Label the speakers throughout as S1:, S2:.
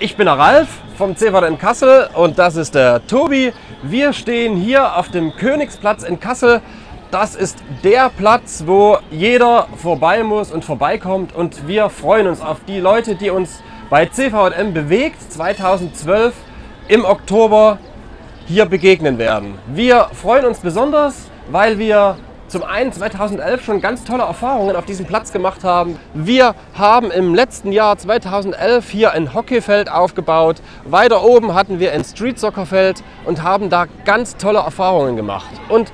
S1: Ich bin der Ralf vom CVJM Kassel und das ist der Tobi. Wir stehen hier auf dem Königsplatz in Kassel. Das ist der Platz, wo jeder vorbei muss und vorbeikommt, und wir freuen uns auf die Leute, die uns bei CVJM bewegt 2012 im Oktober hier begegnen werden. Wir freuen uns besonders, weil wir zum einen 2011 schon ganz tolle Erfahrungen auf diesem Platz gemacht haben. Wir haben im letzten Jahr 2011 hier ein Hockeyfeld aufgebaut. Weiter oben hatten wir ein Street-Soccer-Feld und haben da ganz tolle Erfahrungen gemacht. Und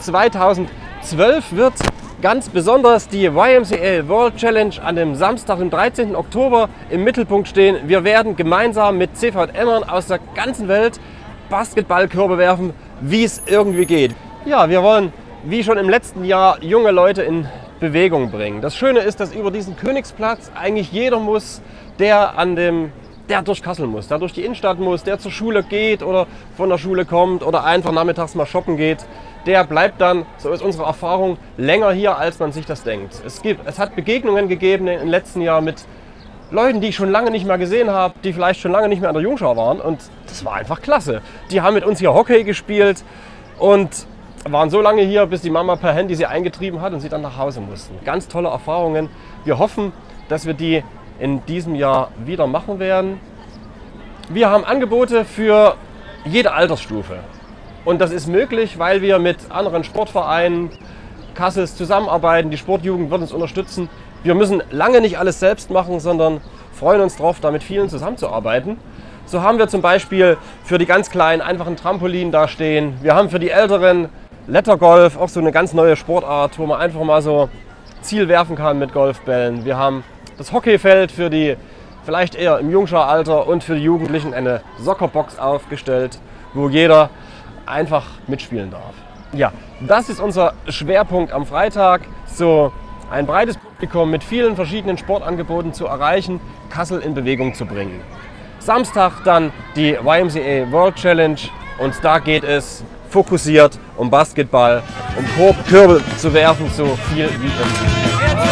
S1: 2012 wird ganz besonders die YMCA World Challenge an dem Samstag, dem 13. Oktober im Mittelpunkt stehen. Wir werden gemeinsam mit CVJMern aus der ganzen Welt Basketballkörbe werfen, wie es irgendwie geht. Ja, wir wollen, wie schon im letzten Jahr, junge Leute in Bewegung bringen. Das Schöne ist, dass über diesen Königsplatz eigentlich jeder muss, der durch Kassel muss, der durch die Innenstadt muss, der zur Schule geht oder von der Schule kommt oder einfach nachmittags mal shoppen geht. Der bleibt dann, so ist unsere Erfahrung, länger hier, als man sich das denkt. Es hat Begegnungen gegeben im letzten Jahr mit Leuten, die ich schon lange nicht mehr gesehen habe, die vielleicht schon lange nicht mehr an der Jungschau waren, und das war einfach klasse. Die haben mit uns hier Hockey gespielt und waren so lange hier, bis die Mama per Handy sie eingetrieben hat und sie dann nach Hause mussten. Ganz tolle Erfahrungen. Wir hoffen, dass wir die in diesem Jahr wieder machen werden. Wir haben Angebote für jede Altersstufe. Und das ist möglich, weil wir mit anderen Sportvereinen Kassels zusammenarbeiten. Die Sportjugend wird uns unterstützen. Wir müssen lange nicht alles selbst machen, sondern freuen uns darauf, da mit vielen zusammenzuarbeiten. So haben wir zum Beispiel für die ganz Kleinen einfach ein Trampolin da stehen. Wir haben für die Älteren Lettergolf, auch so eine ganz neue Sportart, wo man einfach mal so Ziel werfen kann mit Golfbällen. Wir haben das Hockeyfeld für die vielleicht eher im Jungschau-Alter und für die Jugendlichen eine Soccerbox aufgestellt, wo jeder einfach mitspielen darf. Ja, das ist unser Schwerpunkt am Freitag, so ein breites Publikum mit vielen verschiedenen Sportangeboten zu erreichen, Kassel in Bewegung zu bringen. Samstag dann die YMCA World Challenge, und da geht es fokussiert um Basketball, um Körbe zu werfen, so viel wie möglich.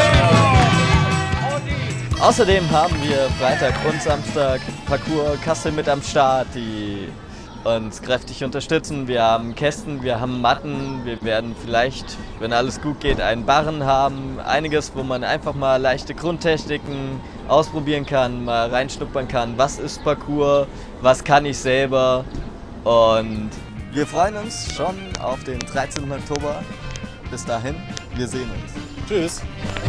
S2: Außerdem haben wir Freitag und Samstag Parcours Kassel mit am Start, die uns kräftig unterstützen. Wir haben Kästen, wir haben Matten, wir werden vielleicht, wenn alles gut geht, einen Barren haben. Einiges, wo man einfach mal leichte Grundtechniken ausprobieren kann, mal reinschnuppern kann. Was ist Parcours, was kann ich selber? Und wir freuen uns schon auf den 13. Oktober. Bis dahin, wir sehen uns.
S1: Tschüss.